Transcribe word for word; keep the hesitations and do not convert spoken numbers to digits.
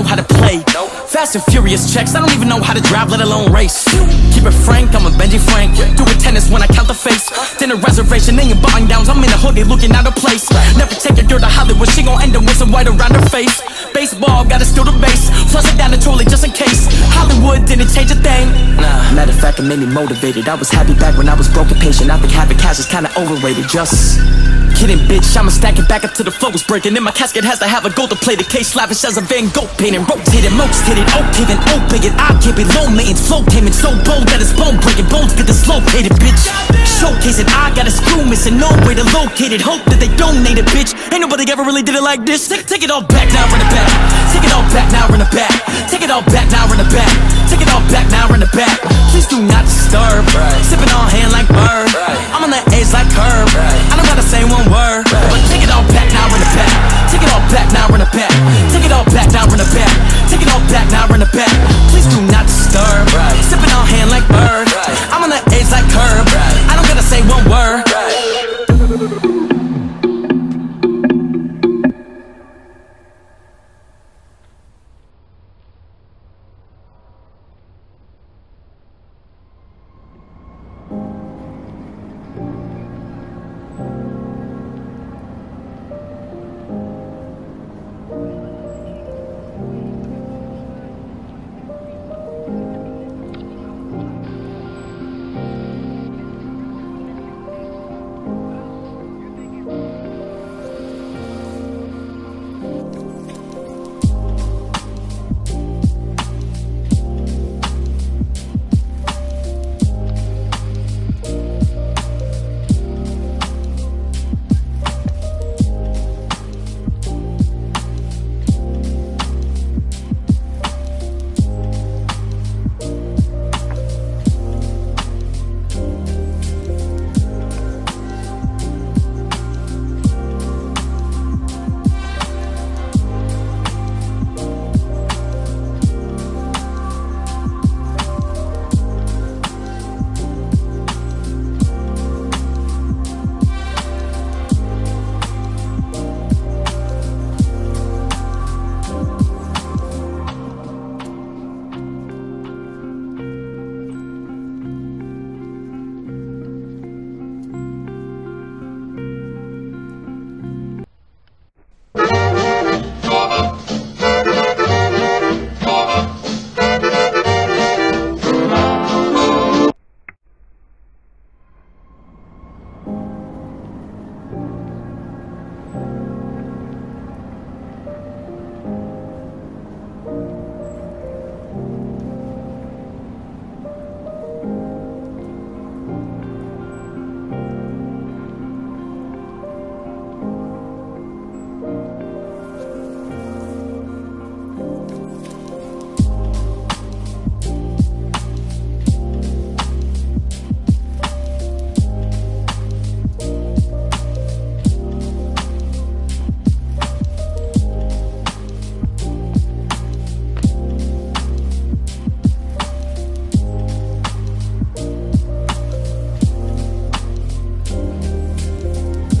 how to play. Fast and furious checks, I don't even know how to drive, let alone race. Keep it frank, I'm a Benji Frank. Do it tennis when I count the face. Then a reservation in your button downs, I'm in a hoodie looking out of place. Never take a girl to Hollywood, she gon' end up with some white around her face. Baseball, gotta steal the base, flush it down the toilet just in case. Hollywood didn't change a thing. Nah, matter of fact, it made me motivated. I was happy back when I was broke and patient. I think having cash is kinda overrated. Just kidding, bitch, I'ma stack it back up to the flow was breaking. And my casket has to have a gold to play the case. Lavish as a Van Gogh painting. Rotated, most hit it, okay, then open it. I keep it low maintenance, flow payment so bold that it's bone breaking. Bones get dislocated, bitch. Showcasing, I got a screw missing, no way to locate it. Hope that they donate it, bitch. Ain't nobody ever really did it like this. Take, take it all back, now run it back. Take it all back, now run it back. Take it all back, now run it back. Take it all back, now run it back. Please do not disturb. Sipping on hand like birds.